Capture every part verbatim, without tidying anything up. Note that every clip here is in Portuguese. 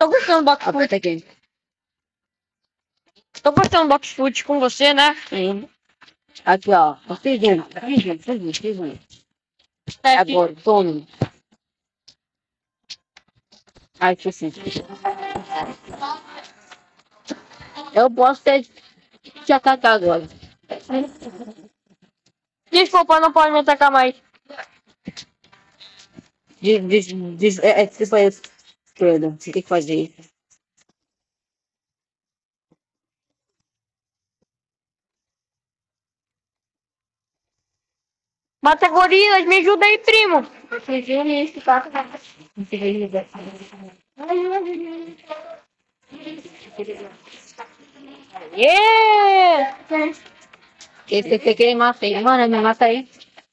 Tô gostando do box foot. Aqui. Tô gostando do box foot com você, né? Sim. Aqui, ó. Vocês viram, vocês viram, vocês viram, vocês viram. É aqui. Agora, tome. Ai, que assim. Eu posso ter te atacar agora. Desculpa, não pode me atacar mais. Diz, diz, diz, é, é, você foi esquerda. Você tem que fazer isso. Mata gorilas, me ajuda aí, primo. Yeah! Esse aqui que ele mata aí. Mano, me mata aí.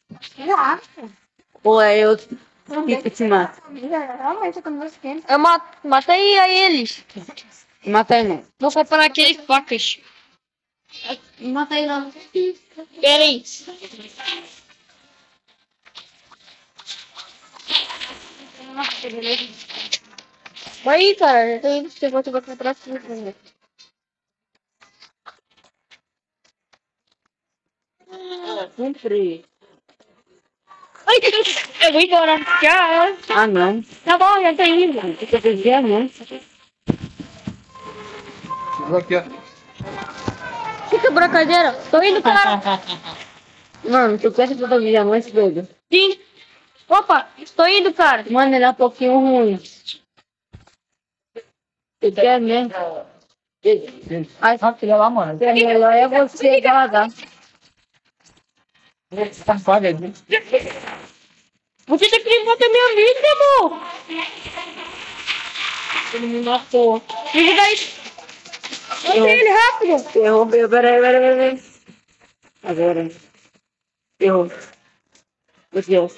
Ou é eu que te mato? Eu mato, matei a eles. Mata aí não. Vou comprar aqueles facas. Mata aí não. Pera aí. Aí, cara, eu tô indo, você vai comprar tudo. Sempre. Ai, eu vou embora. Tchau. Ah, não. Tá bom, já tô indo. Você quer né? Aqui, ó. Que quebrou a cadeira? Tô indo, cara. Mano, tu quer que eu tô diamante, doido? Sim. Opa, tô indo, cara. Mano, ele é um pouquinho ruim. Você quer mesmo? Ai, só filha lá, mano. É melhor é você guardar. Tá foda, né? Você tem que matar minha vida, amor. Ele me matou. Me ajuda aí. Mata ele rápido. Errou, peraí, peraí, peraí. Agora. Errou. Meu Deus.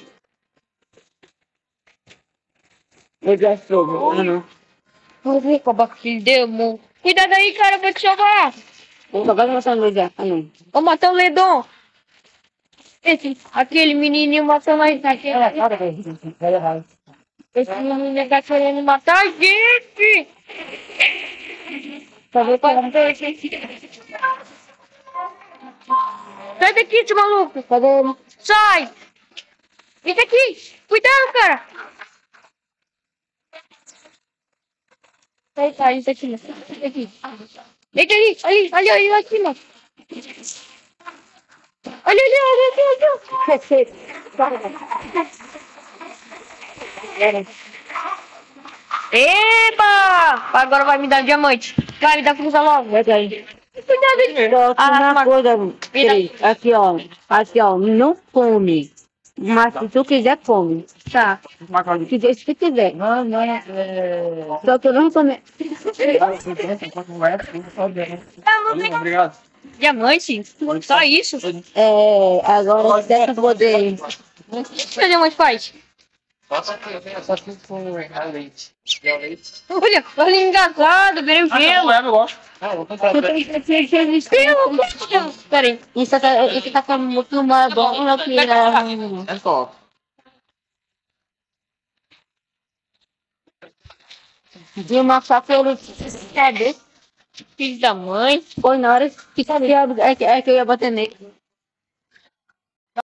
Meu Deus, fogo. Ah, não. Vamos ver qual que ele deu, amor. Cuidado aí, cara, eu vou te salvar. Vou acabar de mostrar no lugar. Ah, não. Vou matar o Ledon. Esse, aquele menininho matou nós aqui. Esse menino tá querendo matar a gente. Fazer para Sai daqui, esse maluco. Cadê ele? Sai. Vem aqui. Cuidado, cara. Sai, sai, isso aqui. Isso aqui. Deita ali, ali, ali, ali, lá em cima. Olha ali, olha ali, olha ali. Eba! Agora vai me dar diamante. Vai me dar fruta logo. Pega aí. Cuidado aí. Só que Ah, uma mas- coisa, Vira. Cris, aqui ó, aqui ó, não come. Mas se tu quiser, come. Tá. Se quiser, se quiser. Não, não, é... Só que eu não come. Ah, não tem Obrigado. diamante? Só isso? É, agora dessa poder. O que o diamante faz? Só que eu venho só que com leite. Leite. Olha, olha engasgado, virei o Ah, gelo. não, eu gosto. Ah, vou comprar. Pelo Deus. Pera aí. Isso tá, isso tá ficando muito mais bom do que era. É só. De uma faca ele sabe? Filho da mãe. Foi na hora que sabia é que, é que eu ia bater nele.